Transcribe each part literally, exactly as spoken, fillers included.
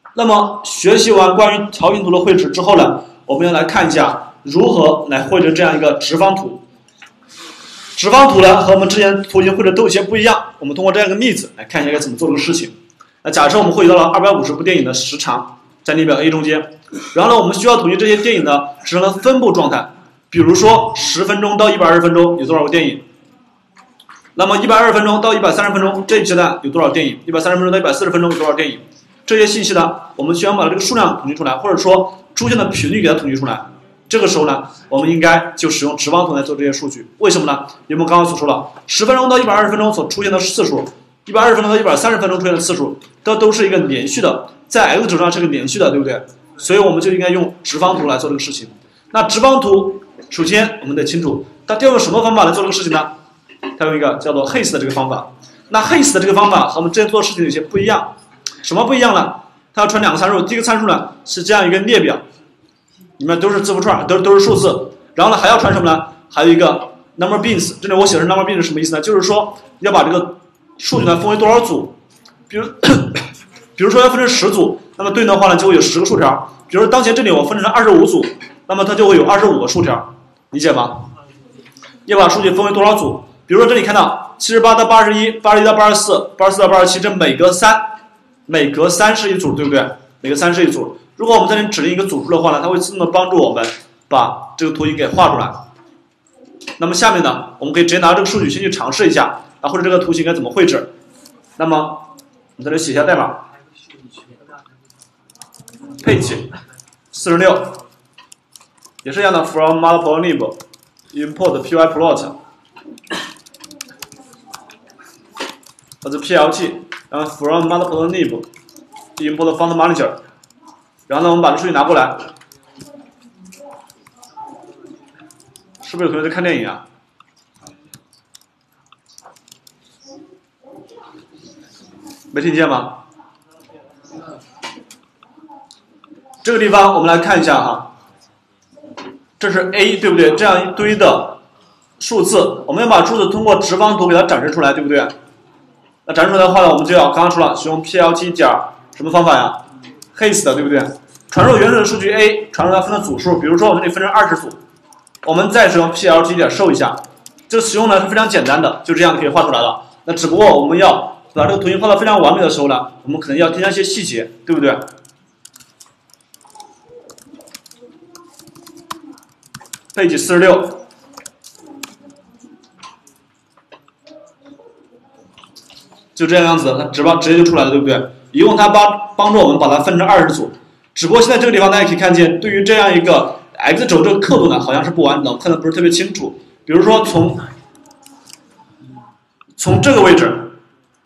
那么学习完关于条形图的绘制之后呢，我们要来看一下如何来绘制这样一个直方图。直方图呢和我们之前图形绘制都有些不一样，我们通过这样一个例子来看一下该怎么做这个事情。那假设我们汇集到了二百五十部电影的时长，在列表 A 中间，然后呢，我们需要统计这些电影的时长的分布状态，比如说十分钟到一百二十分钟有多少个电影，那么一百二十分钟到一百三十分钟这一阶段有多少电影，一百三十分钟到一百四十分钟有多少电影，这些信息呢，我们需要把这个数量统计出来，或者说出现的频率给它统计出来。这个时候呢，我们应该就使用直方图来做这些数据。为什么呢？因为我们刚刚所说了，十分钟到一百二十分钟所出现的次数，一百二十分钟到一百三十分钟出现的次数，这都是一个连续的，在 x 轴上是个连续的，对不对？所以我们就应该用直方图来做这个事情。那直方图，首先我们得清楚，它要用什么方法来做这个事情呢？它用一个叫做 H A S 的这个方法。那 H A S 的这个方法和我们之前做的事情有些不一样。什么不一样呢？它要传两个参数，第一个参数呢是这样一个列表，里面都是字符串，都都是数字。然后呢还要传什么呢？还有一个 number beans。这里我写的是 number beans 是什么意思呢？就是说要把这个数据呢分为多少组，比如比如说要分成十组，那么对应的话呢就会有十个数条。比如说当前这里我分成二十五组，那么它就会有二十五个数条，理解吗？要把数据分为多少组？比如说这里看到七十八到八十一，八十一到八十四，八十四到八十七，这每隔三，每隔三是一组，对不对？每隔三是一组。如果我们在这里指定一个组数的话呢，它会自动的帮助我们把这个图形给画出来。那么下面呢，我们可以直接拿这个数据先去尝试一下，啊，或者这个图形该怎么绘制。那么我们在这里写一下代码 ，page 四十六，也是一样的 ，from matplotlib import pyplot， 或者 plt， 然后 from matplotlib import font manager， 然后呢，我们把这数据拿过来，是不是有同学在看电影啊？没听见吗？这个地方我们来看一下哈，这是 A 对不对？这样一堆的数字，我们要把数字通过直方图给它展示出来，对不对？那展示出来的话呢，我们就要刚刚说了，使用 plt 点什么方法呀 ？H A S 的对不对？传入原始的数据 A， 传入它分的组数，比如说我们这里分成二十组，我们再使用 plt 点 show 一下，这个使用呢是非常简单的，就这样可以画出来了。那只不过我们要把这个图形画到非常完美的时候呢，我们可能要添加一些细节，对不对？page 四十六，就这样样子的，它直帮直接就出来了，对不对？一共它帮帮助我们把它分成二十组，只不过现在这个地方大家可以看见，对于这样一个 x 轴这个刻度呢，好像是不完整的，看的不是特别清楚。比如说从从这个位置，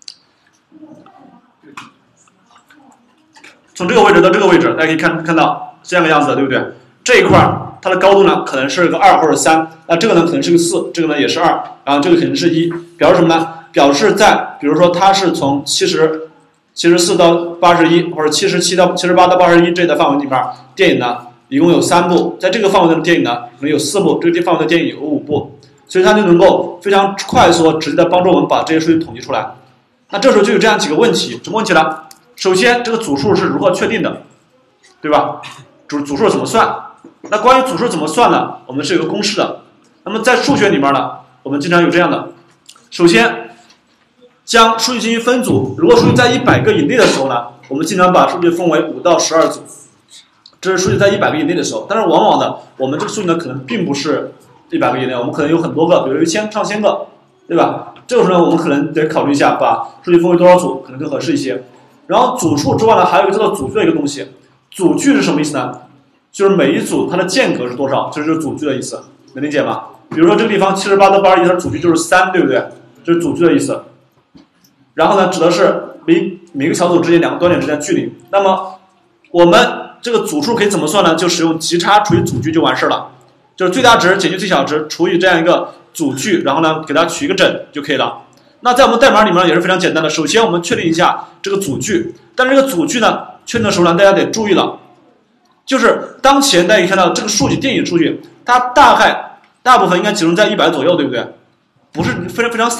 从这个位置到这个位置，大家可以看看到这样个样子的，对不对？这一块它的高度呢可能是个二或者三，那这个呢可能是个四，这个呢也是二，然后这个肯定是一，表示什么呢？表示在比如说它是从七十、七十四到八十一，或者七十七到七十八到八十一这一的范围里面，电影呢一共有三部，在这个范围的电影呢可能有四部，这个范围的电影有五部，所以它就能够非常快速直接的帮助我们把这些数据统计出来。那这时候就有这样几个问题，什么问题呢？首先这个组数是如何确定的，对吧？组组数怎么算？那关于组数怎么算呢？我们是有个公式的。那么在数学里面呢，我们经常有这样的：首先将数据进行分组，如果数据在一百个以内的时候呢，我们经常把数据分为五到十二组。这是数据在一百个以内的时候，但是往往呢，我们这个数据呢可能并不是一百个以内，我们可能有很多个，比如一千、上千个，对吧？这个时候呢，我们可能得考虑一下，把数据分为多少组，可能更合适一些。然后组数之外呢，还有一个叫做组距的一个东西。组距是什么意思呢？就是每一组它的间隔是多少，这就是组距的意思，能理解吗？比如说这个地方七十八到八十一，它的组距就是三，对不对？这是组距的意思。然后呢，指的是离每个小组之间两个端点之间的距离。那么我们这个组数可以怎么算呢？就使用极差除以组距就完事了，就是最大值减去最小值除以这样一个组距，然后呢给它取一个整就可以了。那在我们代码里面也是非常简单的，首先我们确定一下这个组距，但是这个组距呢确定的时候呢，大家得注意了，就是当前大家可以看到这个数据电影数据，它大概大部分应该集中在一百左右，对不对？不是非常非常散。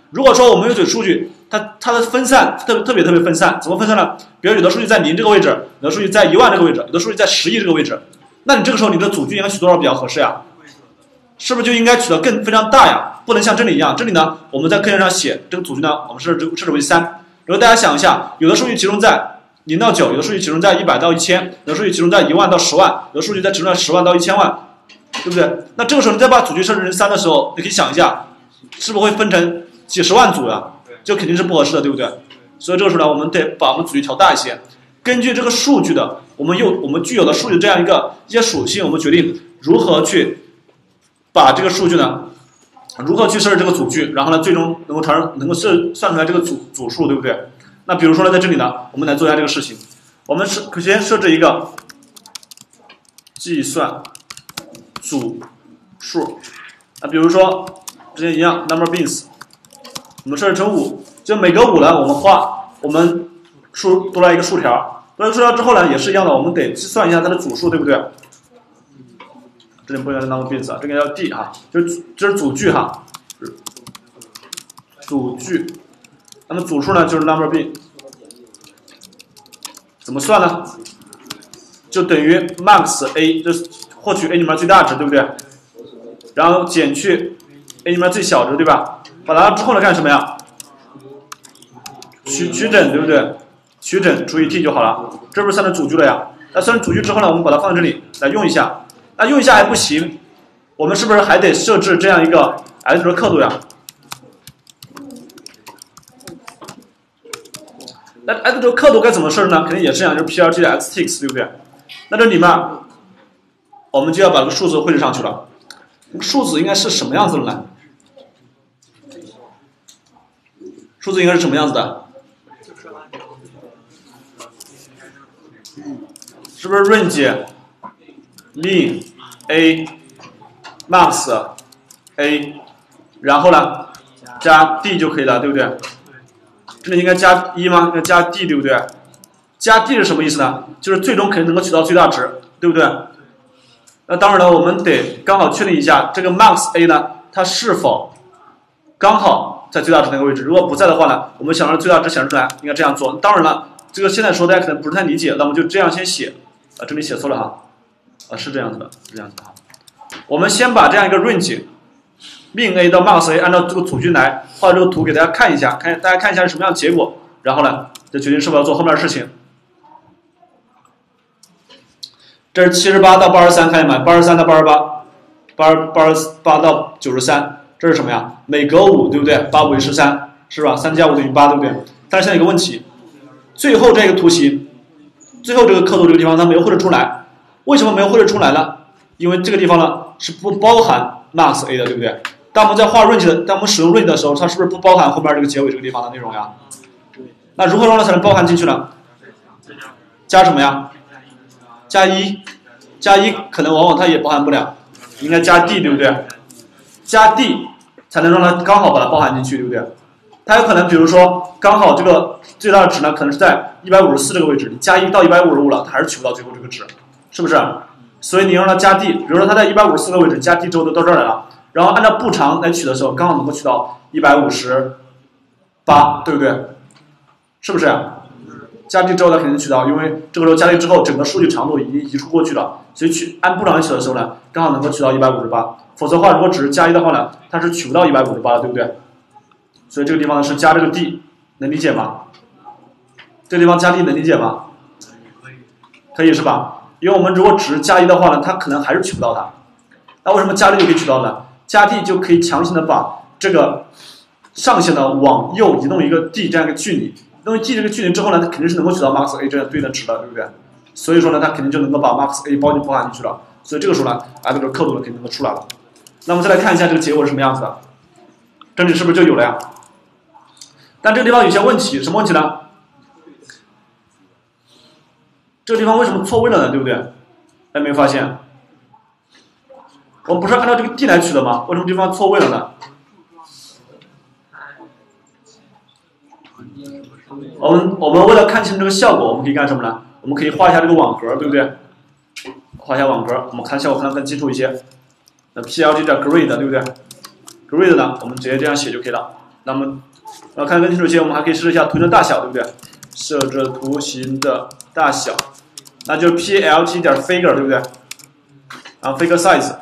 如果说我们有组数据，它它的分散特特别特别分散，怎么分散呢？比如有的数据在零这个位置，有的数据在一万这个位置，有的数据在十亿这个位置，那你这个时候你的组距应该取多少比较合适呀？是不是就应该取得更非常大呀？不能像这里一样，这里呢我们在课件上写这个组距呢，我们设置设置为三。如果大家想一下，有的数据集中在零到九，有的数据集中在一百到一千，有的数据集中在一万到十万，有的数据在集中在十万到一千万，对不对？那这个时候你再把组距设置成三的时候，你可以想一下，是不是会分成几十万组呀？就肯定是不合适的，对不对？所以这个时候呢，我们得把我们组距调大一些。根据这个数据的，我们有我们具有的数据这样一个一些属性，我们决定如何去把这个数据呢，如何去设置这个组距，然后呢，最终能够传能够设算出来这个组组数，对不对？那比如说呢，在这里呢，我们来做一下这个事情。我们是首先设置一个计算组数，那比如说之前一样 number beans， 我们设置成五，就每隔五呢，我们画我们数多来一个竖条，多来一个竖条之后呢，也是一样的，我们得计算一下它的组数，对不对？这里不应该是 number beans 啊，这个叫 d 哈，就是这是组距哈，组距。那么组数呢就是 number b， 怎么算呢？就等于 max a， 就是获取 a 里面最大值，对不对？然后减去 a 里面最小值，对吧？把它之后呢干什么呀？取取整，对不对？取整除以 t 就好了，这不是算成组距了呀？那算成组距之后呢，我们把它放在这里来用一下。那用一下还不行，我们是不是还得设置这样一个 x 轴的刻度呀？那 x 轴刻度该怎么设置呢？肯定也是一样，就是 P R T 的 xTix， 对不对？那这里面我们就要把这个数字绘制上去了。数字应该是什么样子的呢？数字应该是什么样子的？是不是 range min a max a， 然后呢加 d 就可以了，对不对？这里应该加一吗？应该加 d， 对不对？加 d 是什么意思呢？就是最终肯定能够取到最大值，对不对？那当然了，我们得刚好确定一下这个 max a 呢，它是否刚好在最大值那个位置。如果不在的话呢，我们想让最大值显示出来，应该这样做。当然了，这个现在说大家可能不是太理解，那我们就这样先写。啊，这里写错了哈，啊是这样子的，是这样子的哈。我们先把这样一个 range min a 到 max a 按照这个组距来画这个图给大家看一下，看大家看一下是什么样的结果，然后呢，就决定是否要做后面的事情。这是七十八到八十三，看见没？八十三到八十八，八八十八到九十三，这是什么呀？每隔五，对不对？八五为十三，是吧？三加五等于八，对不对？但是现在有个问题，最后这个图形，最后这个刻度这个地方它没有绘制出来，为什么没有绘制出来呢？因为这个地方呢是不包含 max a 的，对不对？当我们在画 range 的，当我们使用 range 的时候，它是不是不包含后面这个结尾这个地方的内容呀？那如何让它才能包含进去呢？加什么呀？加一，加一可能往往它也包含不了，应该加 d， 对不对？加 d 才能让它刚好把它包含进去，对不对？它有可能，比如说刚好这个最大的值呢，可能是在一百五十四这个位置，你加一到一百五十五了，它还是取不到最后这个值，是不是？所以你让它加 d， 比如说它在一百五十四个位置，加 d 之后都到这儿来了，然后按照步长来取的时候，刚好能够取到一百五十八，对不对？是不是？加 d 之后它肯定取到，因为这个时候加 d 之后，整个数据长度已经移出过去了，所以取按步长来取的时候呢，刚好能够取到一百五十八。否则的话，如果只是加一的话呢，它是取不到一百五十八的，对不对？所以这个地方呢是加这个 d， 能理解吗？这个地方加 d 能理解吗？可以是吧？因为我们如果只是加一的话呢，它可能还是取不到它。那为什么加 d 就可以取到呢？加 d 就可以强行的把这个上限呢往右移动一个 d 这样一个距离。因为 d 这个距离之后呢，它肯定是能够取到 max a 这样对应的值的，对不对？所以说呢，它肯定就能够把 max a 包进包含进去了。所以这个时候呢，啊，这个刻度呢肯定能够出来了。那么再来看一下这个结果是什么样子的，这里是不是就有了呀？但这个地方有些问题，什么问题呢？这个地方为什么错位了呢？对不对？大家没有发现？我们不是按照这个 d 来取的吗？为什么这地方错位了呢？我们我们为了看清这个效果，我们可以干什么呢？我们可以画一下这个网格，对不对？画一下网格，我们看效果看得更清楚一些。那 P L G 叫 grid， 对不对 ？grid 呢，我们直接这样写就可以了。那么然后看更清楚些，我们还可以设置一下图形的大小，对不对？设置图形的大小，那就是 plt 点 figure， 对不对？然后 figure size，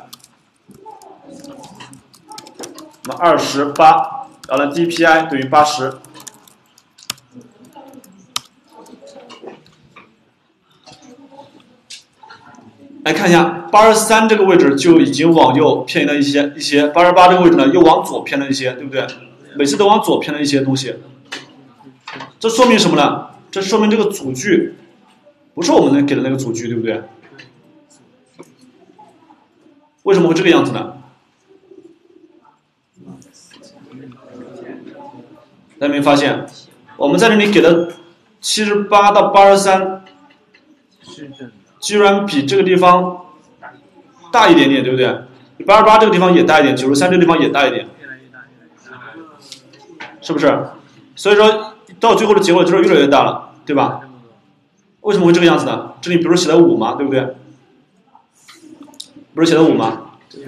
那么二十八，然后呢 dpi 等于八十。来看一下，八十三这个位置就已经往右偏移了一些一些，八十八这个位置呢又往左偏了一些，对不对？每次都往左偏了一些东西，这说明什么呢？这说明这个组距不是我们给的那个组距，对不对？为什么会这个样子呢？大家有没有发现，我们在这里给的七十八到八十三，居然比这个地方大一点点，对不对？八十八这个地方也大一点，九十三这个地方也大一点，是不是？所以说到最后的结果就是越来越大了，对吧？为什么会这个样子呢？这里不是写了五吗？对不对？不是写了五吗？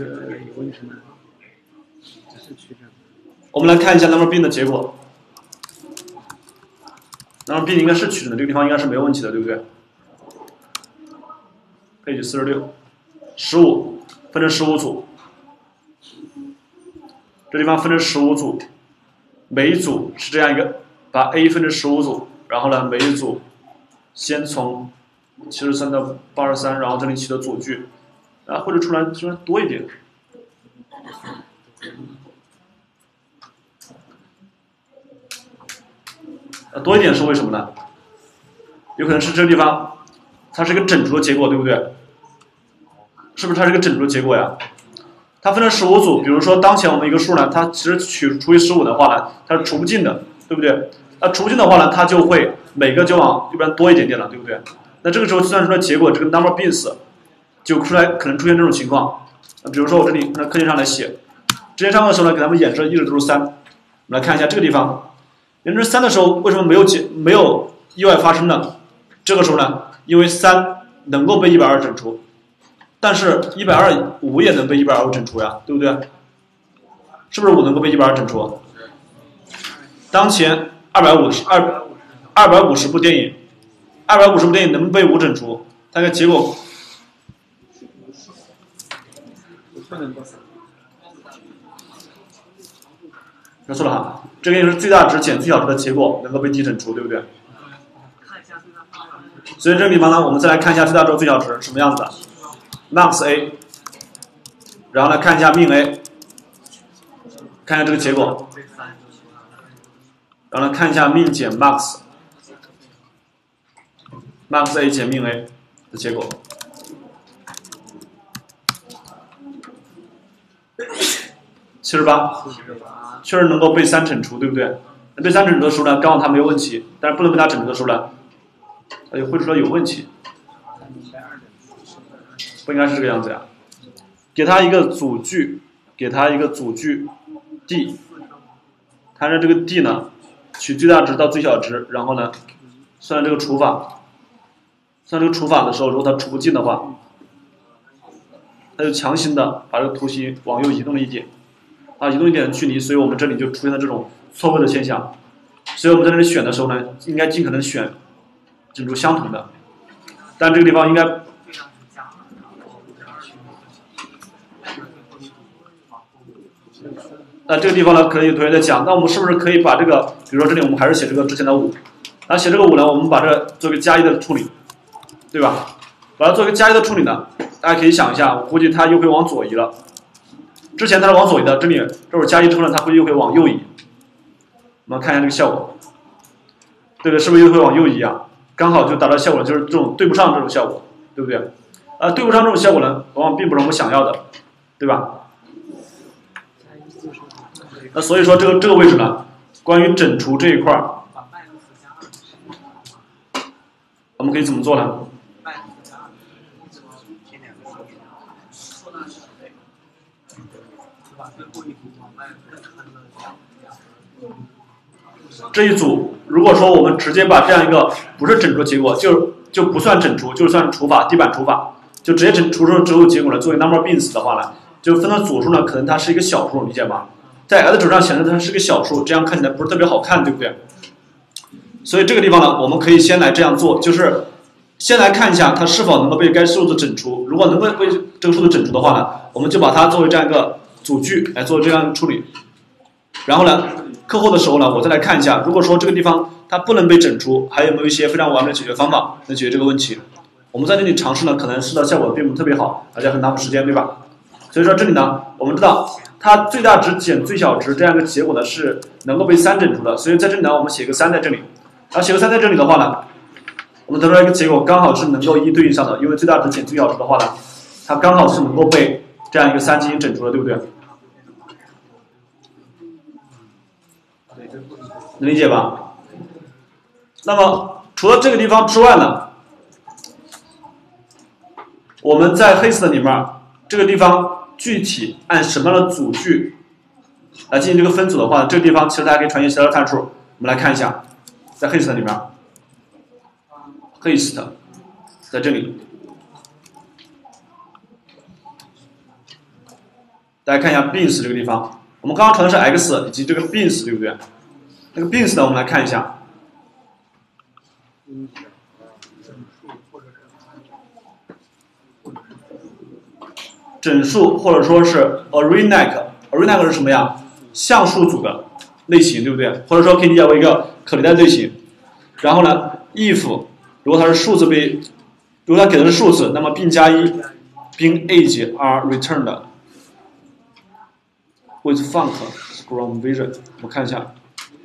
我们来看一下 number bin 的结果。number bin 应该是取整的，这个地方应该是没有问题的，对不对？page 四十六，十五分成十五组，这地方分成十五组，每一组是这样一个，把 A 分成十五组，然后呢，每一组先从七十三到八十三，然后这里取的组距，啊，或者出来居然多一点。呃，多一点是为什么呢？有可能是这个地方，它是一个整除的结果，对不对？是不是它是一个整除的结果呀？它分成十五组，比如说当前我们一个数呢，它其实取除以十五的话呢，它是除不尽的，对不对？那除不尽的话呢，它就会每个就往右边多一点点了，对不对？那这个时候计算出来结果，这个 number bins 就出来可能出现这种情况。比如说我这里在课件上来写，之前上课的时候呢，给他们演示一直都是三。我们来看一下这个地方，演示三的时候为什么没有解没有意外发生呢？这个时候呢，因为三能够被一百二十整除，但是一百二十五也能被一百二十五整除呀，对不对？是不是五能够被一百二十整除？当前二百五十二二百五十部电影，二百五十部电影能被五整除，大概结果。说错了哈，这个就是最大值减最小值的结果能够被 D 整除，对不对？所以这个地方呢，我们再来看一下最大值最小值什么样子 ，max A， 然后来看一下 min A， 看一下这个结果，然后来看一下 min 减 max，max A 减 min A 的结果。七十八，确实能够被三整除，对不对？那被三整除的时候呢，刚好它没有问题，但是不能被它整除的时候呢，它就会出来有问题。不应该是这个样子呀。给它一个组距，给它一个组距 D， 它的这个 D 呢，取最大值到最小值，然后呢，算这个除法。算这个除法的时候，如果它除不尽的话，它就强行的把这个图形往右移动了一点。啊，移动一点的距离，所以我们这里就出现了这种错位的现象。所以我们在这里选的时候呢，应该尽可能选整除相同的，但这个地方应该，那这个地方呢，可能有同学在讲，那我们是不是可以把这个，比如说这里我们还是写这个之前的五，然后写这个五呢，我们把这个做个加一的处理，对吧？把它做个加一的处理呢，大家可以想一下，我估计它又会往左移了。之前它是往左移的，这里这会儿加一之后呢，它会又会往右移。我们看一下这个效果，对不对？是不是又会往右移啊？刚好就达到效果，就是这种对不上这种效果，对不对？呃，对不上这种效果呢，往往并不是我们想要的，对吧？那所以说这个这个位置呢，关于整除这一块儿，我们可以怎么做呢？这一组，如果说我们直接把这样一个不是整除结果，就就不算整除，就算除法地板除法，就直接整除出之后结果呢，作为 number bins 的话呢，就分的组数呢，可能它是一个小数，理解吗？ 在 x 轴上显示它是个小数，这样看起来不是特别好看，对不对？所以这个地方呢，我们可以先来这样做，就是先来看一下它是否能够被该数字整除。如果能够被这个数字整除的话呢，我们就把它作为这样一个组句来做这样处理。然后呢，课后的时候呢，我再来看一下，如果说这个地方它不能被整除，还有没有一些非常完美的解决方法来解决这个问题？我们在这里尝试呢，可能试到效果并不特别好，而且很耽误时间，对吧？所以说这里呢，我们知道它最大值减最小值这样一个结果呢是能够被三整除的，所以在这里呢，我们写个三在这里。然后写个三在这里的话呢，我们得出来一个结果刚好是能够一一对应上的，因为最大值减最小值的话呢，它刚好是能够被这样一个三进行整除的，对不对？能理解吧？那么除了这个地方之外呢，我们在 Haste 里面这个地方具体按什么样的组句来进行这个分组的话，这个地方其实大家可以传译其他的参数，我们来看一下。在 Haste 里面 ，Haste 在这里，大家看一下 beans 这个地方，我们刚刚传的是 x 以及这个 beans 对不对？那个 beans 呢，我们来看一下，整数或者说是 array-like，array-like 是什么呀？像素组的类型，对不对？或者说可以理解为一个可迭代类型。然后呢 ，if 如果它是数字被，如果它给的是数字，那么并加一，并 age are returned with func from vision。我们看一下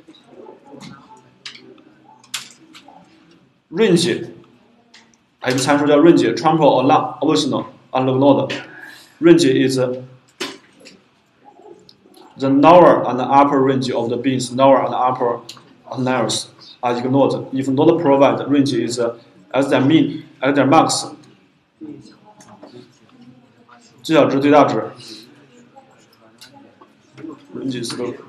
range， 还有一个参数叫 range trample along original unlock node。range is the lower and upper range of the beans, lower and upper layers are ignored. If not provided, range is as their mean, as their max. 最小值、最大值。range is the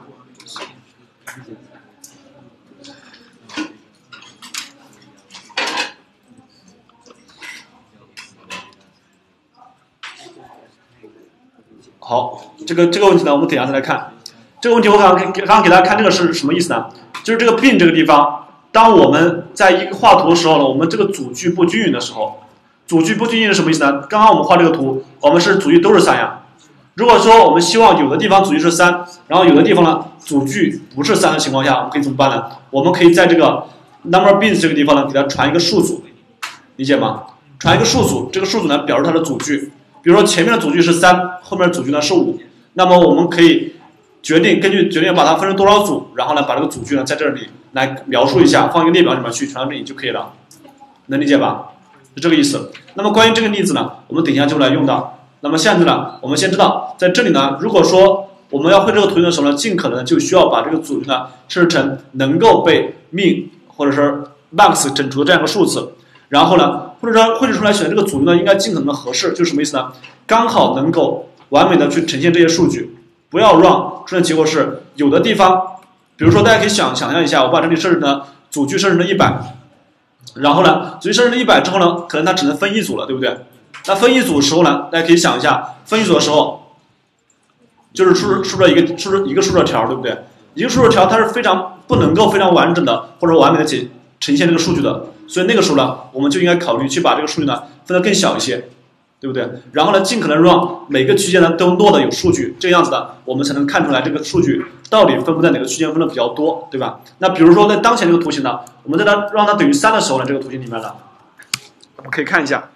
好，这个这个问题呢，我们等一下再来看。这个问题我刚刚给刚刚给大家看这个是什么意思呢？就是这个 bin 这个地方，当我们在一个画图的时候呢，我们这个组距不均匀的时候，组距不均匀是什么意思呢？刚刚我们画这个图，我们是组距都是三呀。如果说我们希望有的地方组距是三，然后有的地方呢组距不是三的情况下，我们可以怎么办呢？我们可以在这个 number bins 这个地方呢，给它传一个数组，理解吗？传一个数组，这个数组呢表示它的组距。比如说前面的组距是三，后面的组距呢是五，那么我们可以决定根据决定把它分成多少组，然后呢把这个组距呢在这里来描述一下，放一个列表里面去传到这里就可以了，能理解吧？是这个意思。那么关于这个例子呢，我们等一下就来用到。那么现在呢，我们先知道在这里呢，如果说我们要绘这个图形的时候呢，尽可能就需要把这个组距呢设置成能够被 min 或者是 max 整除的这样一个数字。然后呢，或者说绘制出来选的这个组呢，应该尽可能的合适，就是什么意思呢？刚好能够完美的去呈现这些数据，不要让出现结果是有的地方，比如说大家可以想想象一下，我把这里设置呢组距设置成一百，然后呢组距设置成一百之后呢，可能它只能分一组了，对不对？那分一组的时候呢，大家可以想一下，分一组的时候就是输输入一个输入一个输入条，对不对？一个输入条它是非常不能够非常完整的或者完美的解呈现这个数据的。所以那个时候呢，我们就应该考虑去把这个数据呢分得更小一些，对不对？然后呢，尽可能让每个区间呢都落的有数据，这个样子的，我们才能看出来这个数据到底分布在哪个区间分的比较多，对吧？那比如说在当前这个图形呢，我们在它让它等于三的时候呢，这个图形里面呢，我们可以看一下，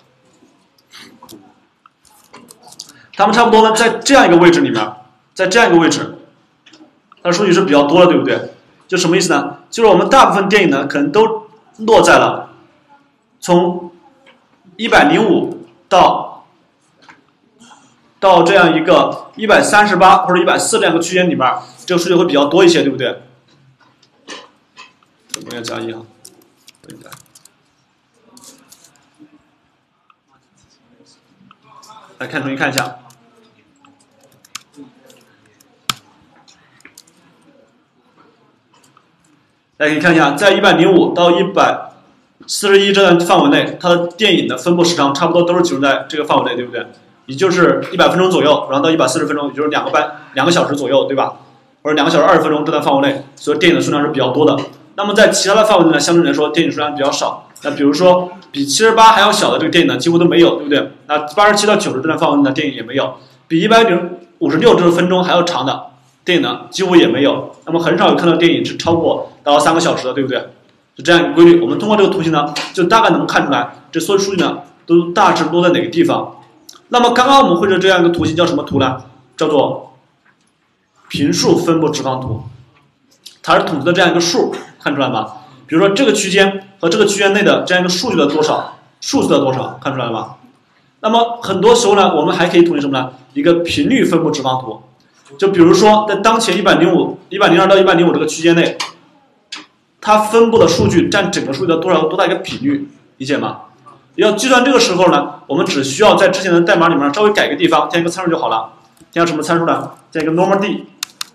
它们差不多呢在这样一个位置里面，在这样一个位置，它的数据是比较多的，对不对？就什么意思呢？就是我们大部分电影呢可能都落在了从一百零五到到这样一个一百三十八或者一百四这样一个区间里面，这个数据会比较多一些，对不对？我们要加一啊，来看重新看一下。大家可以看一下，在一百零五到一百四十一这段范围内，它的电影的分布时长差不多都是集中在这个范围内，对不对？也就是一百分钟左右，然后到一百四十分钟，也就是两个半两个小时左右，对吧？ 或者两个小时二十分钟这段范围内，所以电影的数量是比较多的。那么在其他的范围内呢，相对来说电影数量比较少。那比如说比七十八还要小的这个电影呢，几乎都没有，对不对？那八十七到九十这段范围内的电影也没有。比一百五十六这个分钟还要长的电影呢，几乎也没有。那么很少有看到电影是超过达到三个小时的，对不对？是这样一个规律。我们通过这个图形呢，就大概能看出来这所有数据呢都大致落在哪个地方。那么刚刚我们绘制这样一个图形叫什么图呢？叫做频数分布直方图。它是统计的这样一个数，看出来吗？比如说这个区间和这个区间内的这样一个数据的多少，数字的多少，看出来了吗？那么很多时候呢，我们还可以统计什么呢？一个频率分布直方图。就比如说在当前一百零五、一百零二到一百零五这个区间内，它分布的数据占整个数据的多少多大一个频率，理解吗？要计算这个时候呢，我们只需要在之前的代码里面稍微改个地方，加一个参数就好了。加什么参数呢？加一个 normal d，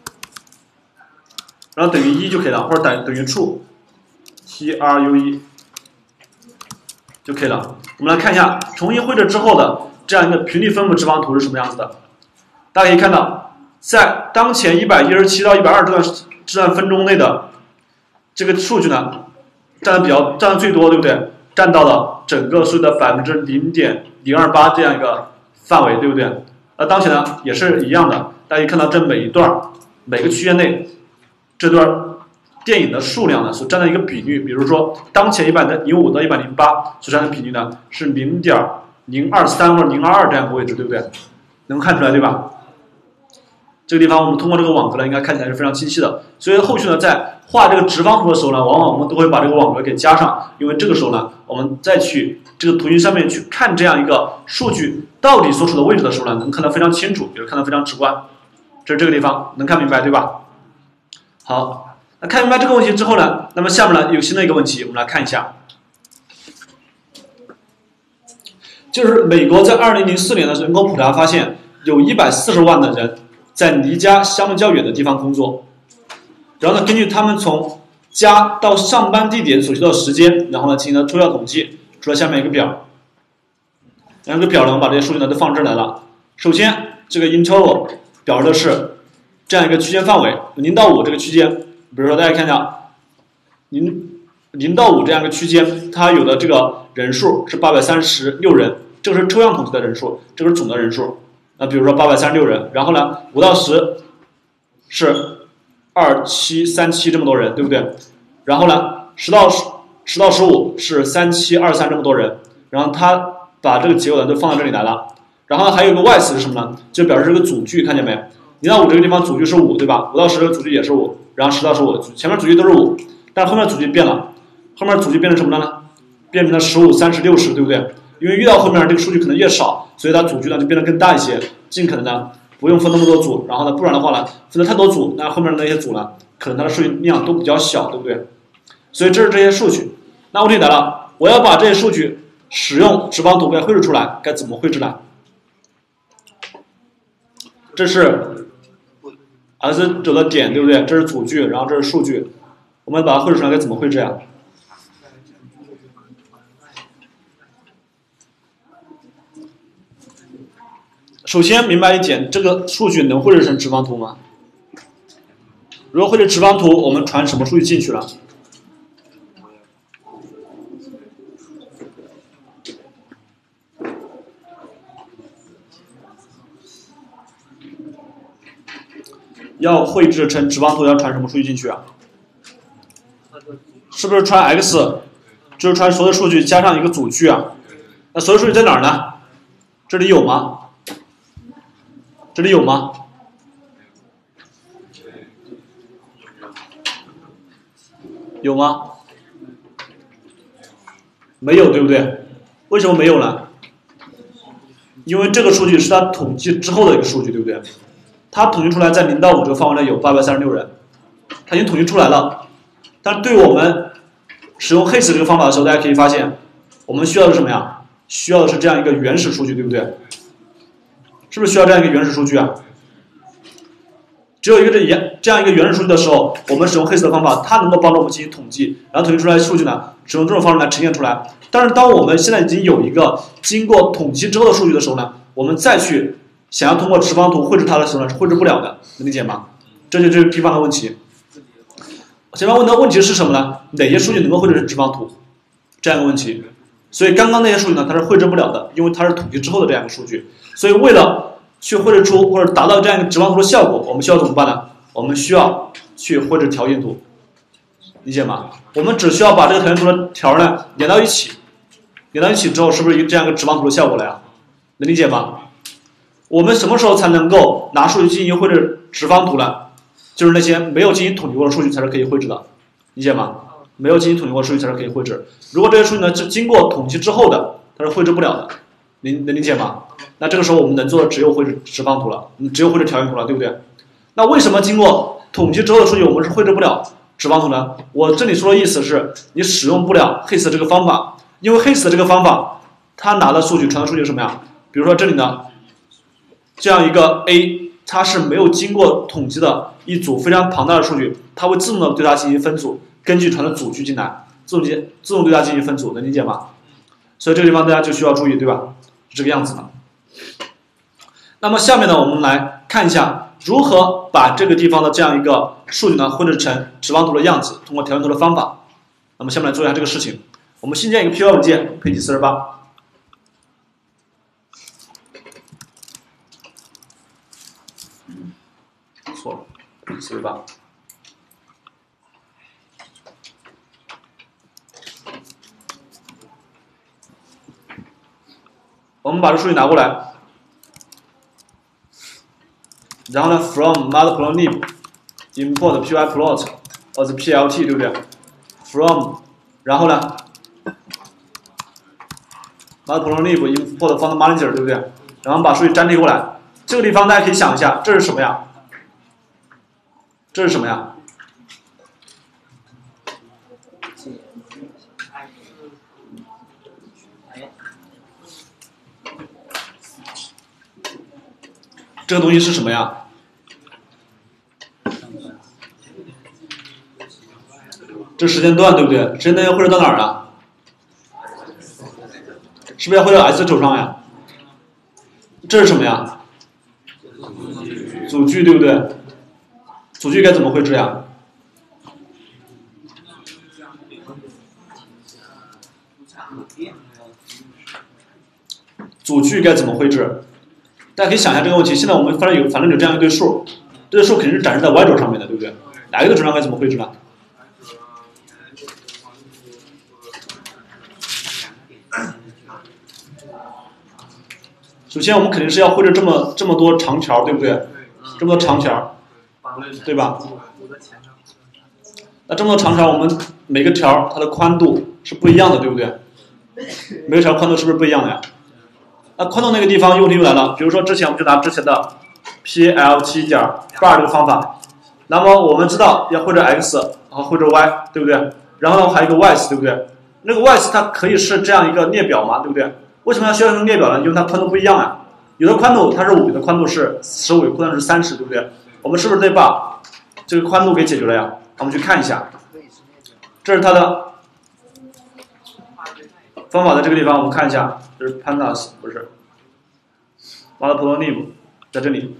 然后等于一就可以了，或者等等于 true t r u e 就可以了。我们来看一下重新绘制之后的这样一个频率分布直方图是什么样子的。大家可以看到，在当前一百一十七到一百二十这段这段分钟内的这个数据呢，占的比较占的最多，对不对？占到了整个数据的百分之零点零二八这样一个范围，对不对？那当前呢也是一样的，大家可以看到这每一段每个区间内这段电影的数量呢所占的一个比率，比如说当前一百零五到一百零八所占的比率呢是零点零二三或者零二二这样一个位置，对不对？能看出来对吧？这个地方我们通过这个网格呢，应该看起来是非常清晰的。所以后续呢，在画这个直方图的时候呢，往往我们都会把这个网格给加上，因为这个时候呢，我们再去这个图形上面去看这样一个数据到底所处的位置的时候呢，能看得非常清楚，也是看得非常直观。这是这个地方，能看明白对吧？好，那看明白这个问题之后呢，那么下面呢有新的一个问题，我们来看一下，就是美国在二零零四年的人口普查发现，有一百四十万的人在离家相对较远的地方工作，然后呢，根据他们从家到上班地点所需要的时间，然后呢进行了抽样统计，出了下面一个表。然后这个表呢，我们把这些数据呢都放这儿来了。首先，这个 interval 表示的是这样一个区间范围，零到五这个区间，比如说大家看一下，零零到五这样一个区间，它有的这个人数是八百三十六人，这个是抽样统计的人数，这个是总的人数。那比如说八百三十六人，然后呢，五到十是二七三七这么多人，对不对？然后呢，十到十到十五是三七二三这么多人，然后他把这个结果呢都放到这里来了。然后还有一个 wise 是什么呢？就表示这个组距，看见没？零到五这个地方组距是五，对吧？五到十的组距也是五，然后十到十五前面组距都是五，但是后面组距变了，后面组距变成什么了呢？变成了十五、三十、六十，对不对？因为越到后面这个数据可能越少，所以它组距呢就变得更大一些，尽可能呢不用分那么多组，然后呢不然的话呢分了太多组，那后面的那些组呢可能它的数据量都比较小，对不对？所以这是这些数据。那问题来了，我要把这些数据使用直方图给绘制出来，该怎么绘制呢？这是 x 轴的点，对不对？这是组距，然后这是数据，我们把它绘制出来该怎么绘制呀？首先明白一点，这个数据能绘制成直方图吗？如果绘制直方图，我们传什么数据进去了？要绘制成直方图要传什么数据进去啊？是不是传 x， 就是传所有的数据加上一个组距啊？那所有数据在哪儿呢？这里有吗？这里有吗？有吗？没有，对不对？为什么没有呢？因为这个数据是它统计之后的一个数据，对不对？它统计出来在零到五这个范围内有八百三十六人，它已经统计出来了。但是对我们使用 H A S 这个方法的时候，大家可以发现，我们需要的是什么呀？需要的是这样一个原始数据，对不对？是不是需要这样一个原始数据啊？只有一个这原这样一个原始数据的时候，我们使用 H A S 的方法，它能够帮助我们进行统计，然后统计出来的数据呢，使用这种方式来呈现出来。但是当我们现在已经有一个经过统计之后的数据的时候呢，我们再去想要通过直方图绘制它的时候呢，是绘制不了的，能理解吗？ 这就是批发的问题。前面问的问题是什么呢？哪些数据能够绘制成直方图？这样一个问题。所以刚刚那些数据呢，它是绘制不了的，因为它是统计之后的这样一个数据。所以为了去绘制出或者达到这样一个直方图的效果，我们需要怎么办呢？我们需要去绘制条件图，理解吗？我们只需要把这个条件图的条呢连到一起，连到一起之后，是不是这样一个直方图的效果了呀？能理解吗？我们什么时候才能够拿数据进行绘制直方图呢？就是那些没有进行统计过的数据才是可以绘制的，理解吗？没有进行统计过的数据才是可以绘制。如果这些数据呢是经过统计之后的，它是绘制不了的，能能理解吗？那这个时候我们能做的只有绘制直方图了，只有绘制条件图了，对不对？那为什么经过统计之后的数据我们是绘制不了直方图呢？我这里说的意思是你使用不了 H A S T 这个方法，因为 H A S T 这个方法它拿的数据传的数据是什么呀？比如说这里呢，这样一个 A， 它是没有经过统计的一组非常庞大的数据，它会自动的对它进行分组，根据传的组距进来，自动自动对它进行分组，能理解吗？所以这个地方大家就需要注意，对吧？是这个样子的。那么下面呢，我们来看一下如何把这个地方的这样一个数据呢绘制成直方图的样子，通过条件图的方法。那么下面来做一下这个事情。我们新建一个 P Y 文件，配置四十八。错了，配置四十八。我们把这数据拿过来，然后呢 ，from matplotlib import pyplot as P L T， 对不对 ？from， 然后呢 matplotlib import fund manager， 对不对？然后把数据粘贴过来。这个地方大家可以想一下，这是什么呀？这是什么呀？这个东西是什么呀？这时间段对不对？时间段要绘制到哪儿啊？是不是要绘到 S 轴上呀？这是什么呀？组距对不对？组距该怎么绘制呀？组距该怎么绘制？大家可以想一下这个问题。现在我们发现有，反正有这样一堆数，这个数肯定是展示在 Y 轴上面的，对不对？哪一个轴上该怎么绘制呢？首先，我们肯定是要绘制这么这么多长条，对不对？这么多长条，对吧？那这么多长条，我们每个条它的宽度是不一样的，对不对？每个条宽度是不是不一样的呀？那宽度那个地方问题又来了，比如说之前我们就拿之前的 P L T 点 bar 这个方法，那么我们知道要绘制 x， 然后绘制 y， 对不对？然后呢还有一个 y， 对不对？那个 y 它可以是这样一个列表嘛，对不对？为什么要需要成列表呢？因为它宽度不一样啊，有的宽度它是五，有的宽度是十五，有的宽度是三十，对不对？我们是不是得把这个宽度给解决了呀？我们去看一下，这是它的方法，在这个地方我们看一下，这是 pandas 不是 matplotlib 在这里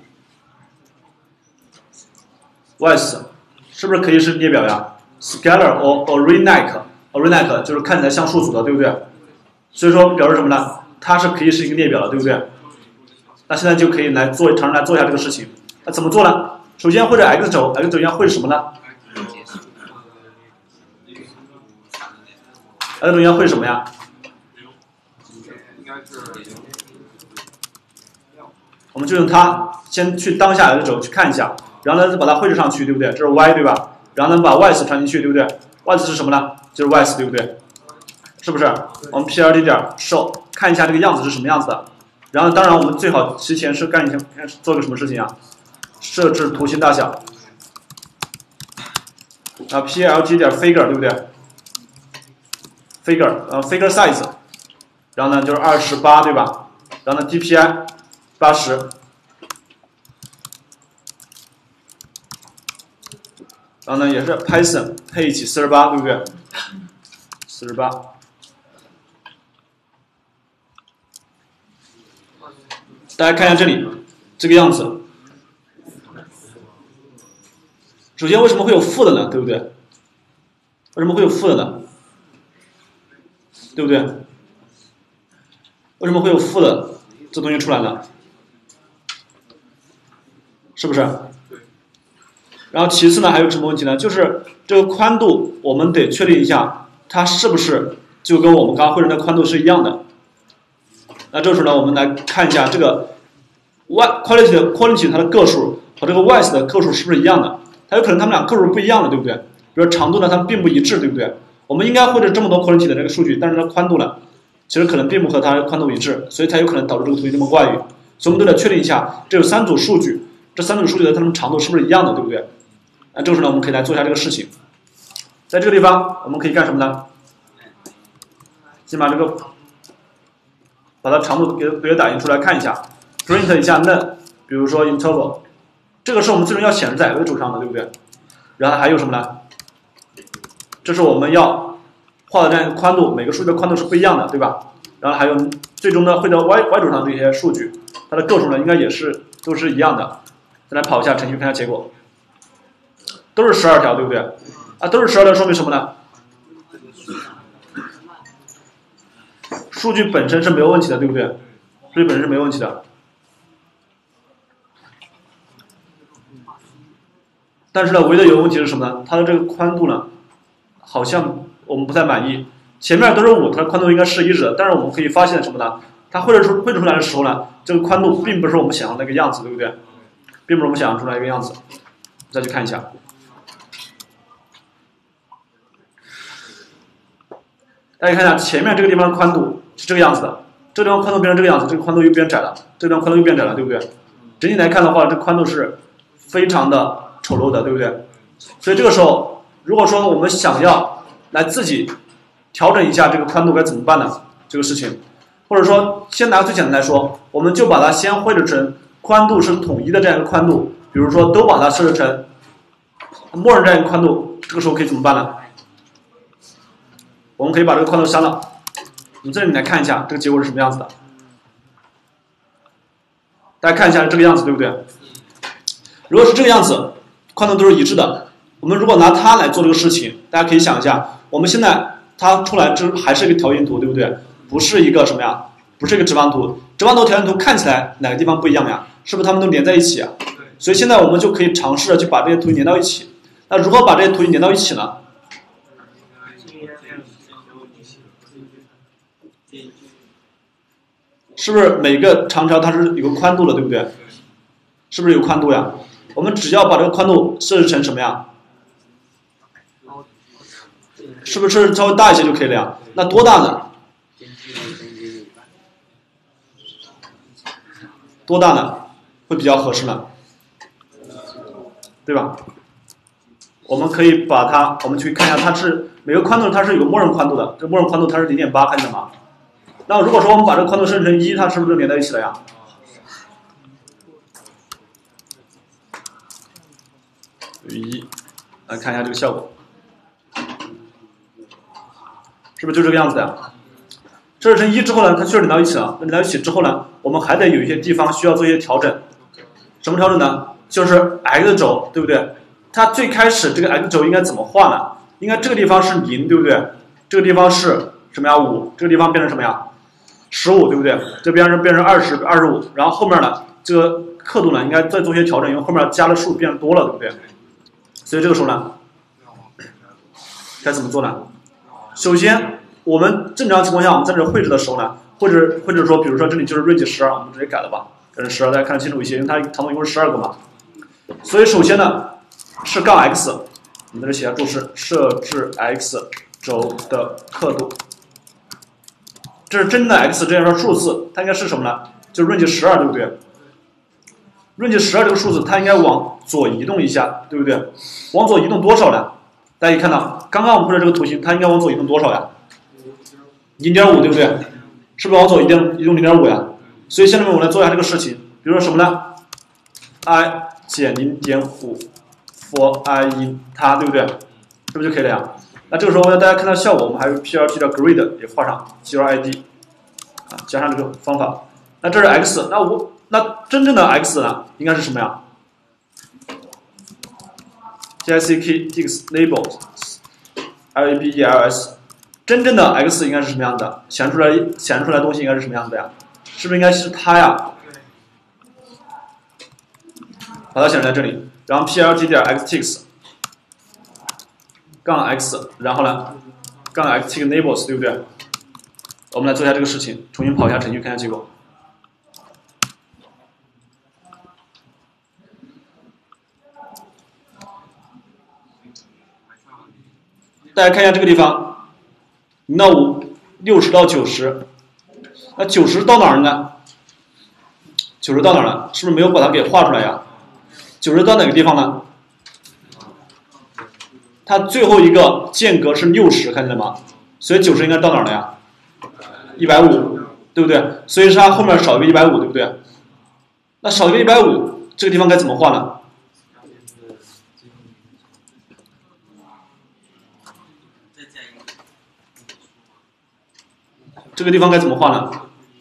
，width 是不是可以是列表呀 ？scalar or array-like array-like 就是看起来像数组的，对不对？所以说表示什么呢？它是可以是一个列表的，对不对？那现在就可以来做，尝试来做一下这个事情。那怎么做呢？首先绘制 x 轴 ，x 轴要绘制什么呢 ？x 轴要绘制什么呀？我们就用它先去当下 x 轴去看一下，然后呢再把它绘制上去，对不对？这是 y 对吧？然后呢把 y 传进去，对不对 ？y 是什么呢？就是 y 对不对？是不是？我们 P L T 点 show 看一下这个样子是什么样子的。然后当然我们最好提前是干一下做个什么事情啊？设置图形大小。啊 P L T 点 figure 对不对 ？figure 呃 figure size， 然后呢就是二十八对吧？然后呢 D P I 八十，然后呢也是 Python 配一起四十八对不对？四十八。大家看一下这里，这个样子， 首先为什么会有负的呢？对不对？为什么会有负的呢？对不对？为什么会有负的这东西出来呢？是不是？然后其次呢，还有什么问题呢？就是这个宽度，我们得确定一下，它是不是就跟我们刚刚绘制的宽度是一样的。那这时候呢，我们来看一下这个 y quality 的 quantity 它的个数和这个 width 的个数是不是一样的？它有可能它们俩个数不一样的，对不对？比如长度呢，它们并不一致，对不对？我们应该绘制这么多 quantity 的这个数据，但是它宽度呢，其实可能并不和它的宽度一致，所以才有可能导致这个图形这么怪异。所以我们都得确定一下，这有三组数据，这三组数据的它们长度是不是一样的，对不对？那这个时候呢，我们可以来做一下这个事情。在这个地方，我们可以干什么呢？先把这个把它长度给给打印出来看一下 ，print 一下 none， 比如说 interval， 这个是我们最终要显示在 L 轴上的，对不对？然后还有什么呢？这是我们要画的这样一个宽度，每个数据的宽度是不一样的，对吧？然后还有最终呢，绘到 Y Y 轴上这些数据，它的个数呢应该也是都是一样的。再来跑一下程序看一下结果，都是十二条，对不对？啊，都是十二条，说明什么呢？数据本身是没有问题的，对不对？数据本身是没有问题的。但是呢，唯一的有问题是什么呢？它的这个宽度呢，好像我们不太满意。前面都是五，它的宽度应该是一致的，但是我们可以发现什么呢？它绘制出绘制出来的时候呢，这个宽度并不是我们想象的那个样子，对不对？并不是我们想象出来一个样子。再去看一下，大家看一下前面这个地方的宽度是这个样子的，这个地方宽度变成这个样子，这个宽度又变窄了，这个地方宽度又变窄了，对不对？整体来看的话，这个宽度是非常的丑陋的，对不对？所以这个时候，如果说我们想要来自己调整一下这个宽度该怎么办呢？这个事情，或者说先拿最简单来说，我们就把它先绘制成宽度是统一的这样一个宽度，比如说都把它设置成默认这样一个宽度，这个时候可以怎么办呢？我们可以把这个宽度删了。我们这里来看一下这个结果是什么样子的。大家看一下是这个样子，对不对？如果是这个样子，宽度都是一致的。我们如果拿它来做这个事情，大家可以想一下，我们现在它出来这还是一个条形图，对不对？不是一个什么呀？不是一个直方图。直方图、条形图看起来哪个地方不一样呀？是不是它们都连在一起啊？所以现在我们就可以尝试着去把这些图形连到一起。那如何把这些图形连到一起呢？是不是每个长条它是有个宽度的，对不对？是不是有宽度呀？我们只要把这个宽度设置成什么呀？是不是稍微大一些就可以了呀？那多大呢？多大呢？会比较合适呢？对吧？我们可以把它，我们去看一下，它是每个宽度它是有个默认宽度的，这默认宽度它是 零点八， 看见吗？那如果说我们把这个宽度设置成一，它是不是就连在一起了呀？一，来看一下这个效果，是不是就这个样子的呀？设置成一之后呢，它确实连到一起了。那连到一起之后呢，我们还得有一些地方需要做一些调整。什么调整呢？就是 x 轴，对不对？它最开始这个 x 轴应该怎么画呢？应该这个地方是零，对不对？这个地方是什么呀？五，这个地方变成什么呀？十五，对不对？这边是变成二十、二十五，然后后面呢，这个刻度呢应该再做些调整，因为后面加的数变多了，对不对？所以这个时候呢，该怎么做呢？首先，我们正常情况下，我们在这绘制的时候呢，或者或者说，比如说这里就是 range 十二，我们直接改了吧，改成十二，大家看得清楚一些，因为它长度一共是十二个嘛。所以首先呢是杠 x， 我们在这写下注释，设置 x 轴的刻度。这是真正的 x， 这样说数字，它应该是什么呢？就是 range 十二，对不对 ？range 十二这个数字，它应该往左移动一下，对不对？往左移动多少呢？大家可以看到，刚刚我们绘的这个图形，它应该往左移动多少呀？ 零点五， 对不对？是不是往左移动移动 零点五 呀？所以现在我们来做一下这个事情，比如说什么呢 ？i 减 零点五 for i in 它，对不对？是不是就可以了呀？那这个时候大家看到效果，我们还有 P L T 的 grid 也画上 G R I D 啊，加上这个方法。那这是 x， 那我那真正的 x 呢，应该是什么呀？ Static labels labels， 真正的 x 应该是什么样的？显示出来显示出来的东西应该是什么样子呀？是不是应该是它呀？把它显示在这里，然后 plt 点 xtick 杠 x， 然后呢杠 xtick labels， 对不对？我们来做一下这个事情，重新跑一下程序，看一下结果。大家看一下这个地方，零到五，六十到九十，那九十到哪儿呢？九十到哪儿了？是不是没有把它给画出来呀？九十到哪个地方呢？它最后一个间隔是六十，看见了吗？所以九十应该到哪儿了呀？一百五，对不对？所以是它后面少一个一百五，对不对？那少一个一百五，这个地方该怎么画呢？这个地方该怎么画呢？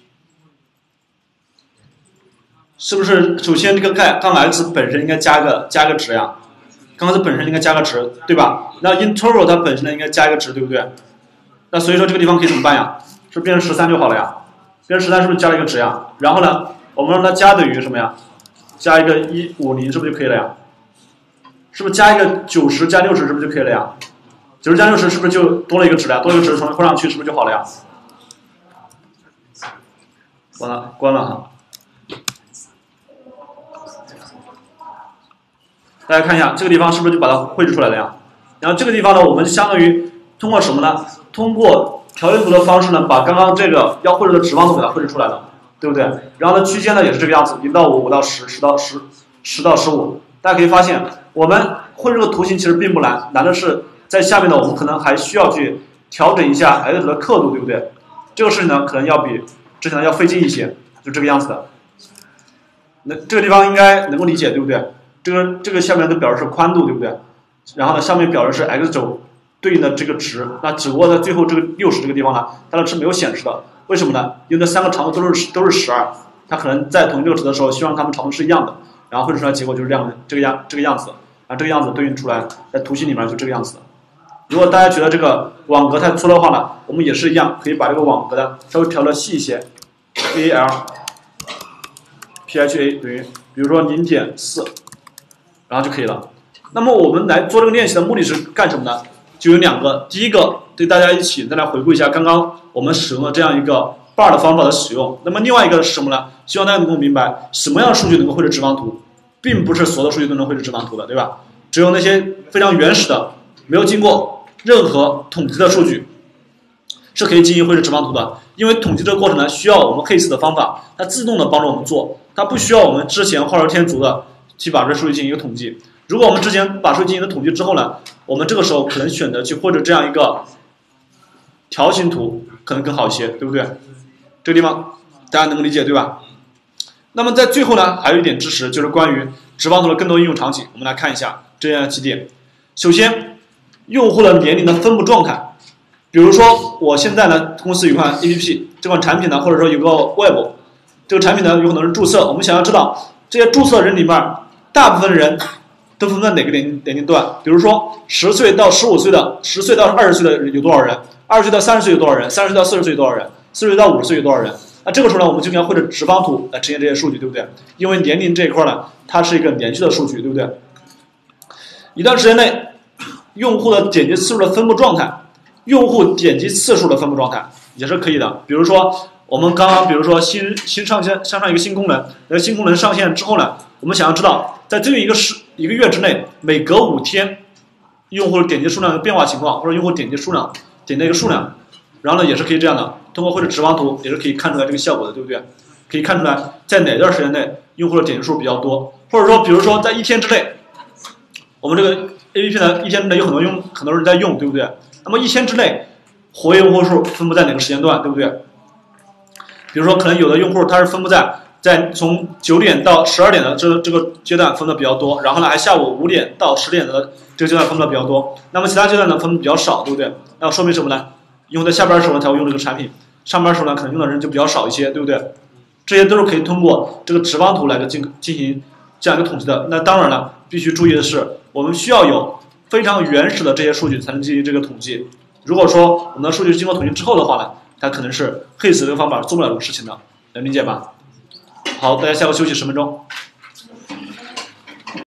是不是首先这个杠杠 x 本身应该加个加个值呀？杠 x 本身应该加个值，对吧？那 interval 它本身呢应该加一个值，对不对？那所以说这个地方可以怎么办呀？是不是变成十三就好了呀？变成十三是不是加了一个值呀？然后呢，我们让它加等于什么呀？加一个一五零是不是就可以了呀？是不是加一个九十加六十是不是就可以了呀？九十加六十是不是就多了一个值了呀？多了一个值从换上去是不是就好了呀？关了，关了哈。大家看一下这个地方是不是就把它绘制出来了呀？然后这个地方呢，我们相当于通过什么呢？通过条形图的方式呢，把刚刚这个要绘制的直方图给它绘制出来了，对不对？然后呢，区间呢也是这个样子，零到五，五到十，十到十，十到十五。大家可以发现，我们绘制这个图形其实并不难，难的是在下面呢，我们可能还需要去调整一下 x 的刻度，对不对？这个事情呢，可能要比之前要费劲一些，就这个样子的。那这个地方应该能够理解，对不对？这个这个下面的表示是宽度，对不对？然后呢，上面表示是 x 轴对应的这个值，那只不过在最后这个六十这个地方呢，它的值没有显示的，为什么呢？因为这三个长度都是都是十二，它可能在同一个值的时候，希望它们长度是一样的，然后绘制出来结果就是这样这个样这个样子，啊，这个样子对应出来在图形里面就这个样子的。如果大家觉得这个网格太粗的话呢，我们也是一样，可以把这个网格呢稍微调的细一些 ，A L P H A 等于比如说零点四。然后就可以了。那么我们来做这个练习的目的是干什么呢？就有两个，第一个对大家一起再来回顾一下刚刚我们使用的这样一个 bar 的方法的使用。那么另外一个是什么呢？希望大家能够明白什么样的数据能够绘制直方图，并不是所有的数据都能绘制直方图的，对吧？只有那些非常原始的、没有经过任何统计的数据是可以进行绘制直方图的。因为统计这个过程呢，需要我们 case 的方法，它自动的帮助我们做，它不需要我们之前画蛇添足的去把这数据进行一个统计。如果我们之前把数据进行了统计之后呢，我们这个时候可能选择去绘制这样一个条形图，可能更好一些，对不对？这个地方大家能够理解，对吧？那么在最后呢，还有一点知识，就是关于直方图的更多应用场景，我们来看一下这样几点。首先，用户的年龄的分布状态，比如说我现在呢，公司有款 A P P， 这款产品呢，或者说有个 Web， 这个产品呢有可能是注册，我们想要知道这些注册人里面，大部分人都分在哪个年年龄段？比如说十岁到十五岁的，十岁到二十岁的有多少人？二十岁到三十岁有多少人？三十岁到四十岁有多少人？四十岁到五十岁有多少人？那这个时候呢，我们就应该绘制直方图来呈现这些数据，对不对？因为年龄这一块呢，它是一个连续的数据，对不对？一段时间内，用户的点击次数的分布状态，用户点击次数的分布状态也是可以的。比如说，我们刚刚比如说新新上线上上一个新功能，那个新功能上线之后呢，我们想要知道在最近一个时一个月之内，每隔五天，用户点击数量的变化情况，或者用户点击数量点击一个数量，然后呢也是可以这样的，通过绘制直方图也是可以看出来这个效果的，对不对？可以看出来在哪段时间内用户的点击数比较多，或者说比如说在一天之内，我们这个 A P P 呢一天之内有很多用很多人在用，对不对？那么一天之内活跃用户数分布在哪个时间段，对不对？比如说可能有的用户他是分布在在从九点到十二点的这这个阶段分的比较多，然后呢还下午五点到十点的这个阶段分的比较多，那么其他阶段呢分的比较少，对不对？那说明什么呢？用户在下班的时候才会用这个产品，上班的时候呢可能用的人就比较少一些，对不对？这些都是可以通过这个直方图来进进行这样一个统计的。那当然了， 必须注意的是，我们需要有非常原始的这些数据才能进行这个统计。如果说我们的数据经过统计之后的话呢，它可能是 H A S 这个方法做不了这个事情的，能理解吧？好，大家下午休息十分钟。